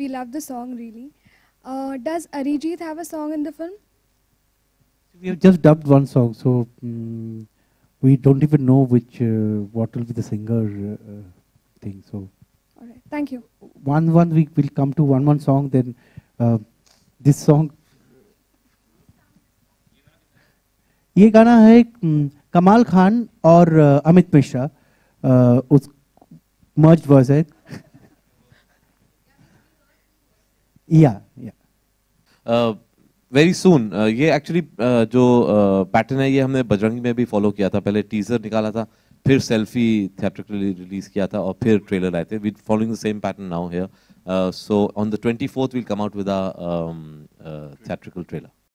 we love the song really. Does Arijit have a song in the film? We have just dubbed one song, so we don't even know which what will be the singer thing. So, All right, thank you. one we will come to one song. Then this song. ये गाना है कमाल खान और अमित मिश्रा उस merged voice है. Yeah. Very soon ये actually जो pattern है ये हमने बजरंगी में भी फॉलो किया था. पहले टीजर निकाला था, फिर सेल्फी थिएट्रिकली रिलीज किया था और फिर ट्रेलर आए थे. We following the same pattern now here. So on the 24th we'll come out with a theatrical trailer.